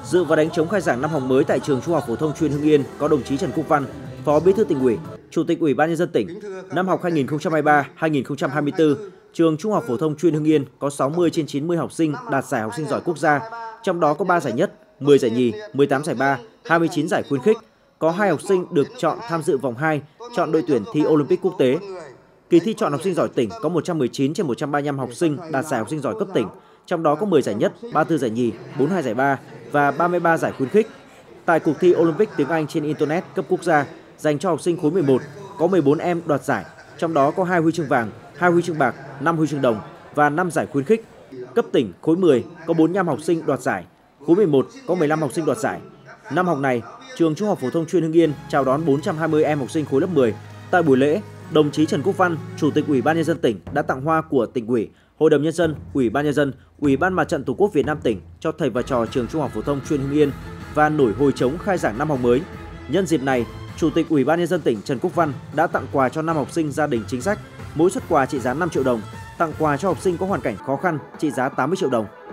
Dự và đánh trống khai giảng năm học mới tại trường Trung học phổ thông chuyên Hưng Yên có đồng chí Trần Quốc Văn, Phó Bí thư Tỉnh ủy, Chủ tịch Ủy ban nhân dân tỉnh. Năm học 2023-2024, trường Trung học phổ thông chuyên Hưng Yên có 60 trên 90 học sinh đạt giải học sinh giỏi quốc gia, trong đó có 3 giải nhất, 10 giải nhì, 18 giải ba, 29 giải khuyến khích. Có 2 học sinh được chọn tham dự vòng 2, chọn đội tuyển thi Olympic quốc tế. Kỳ thi chọn học sinh giỏi tỉnh có 119 trên 135 học sinh đạt giải học sinh giỏi cấp tỉnh, trong đó có 10 giải nhất, 34 giải nhì, 42 giải ba và 33 giải khuyến khích. Tại cuộc thi Olympic tiếng Anh trên Internet cấp quốc gia dành cho học sinh khối 11, có 14 em đoạt giải, trong đó có 2 huy chương vàng, 2 huy chương bạc, 5 huy chương đồng và 5 giải khuyến khích. Cấp tỉnh khối 10 có 45 học sinh đoạt giải, khối 11 có 15 học sinh đoạt giải. Năm học này, trường Trung học phổ thông chuyên Hưng Yên chào đón 420 em học sinh khối lớp 10. Tại buổi lễ, đồng chí Trần Quốc Văn, Chủ tịch Ủy ban nhân dân tỉnh đã tặng hoa của Tỉnh ủy, Hội đồng nhân dân, Ủy ban nhân dân, Ủy ban Mặt trận Tổ quốc Việt Nam tỉnh cho thầy và trò trường Trung học phổ thông chuyên Hưng Yên và nổi hồi trống khai giảng năm học mới. Nhân dịp này, Chủ tịch Ủy ban nhân dân tỉnh Trần Quốc Văn đã tặng quà cho 5 học sinh gia đình chính sách, mỗi suất quà trị giá 5 triệu đồng, tặng quà cho học sinh có hoàn cảnh khó khăn trị giá 80 triệu đồng.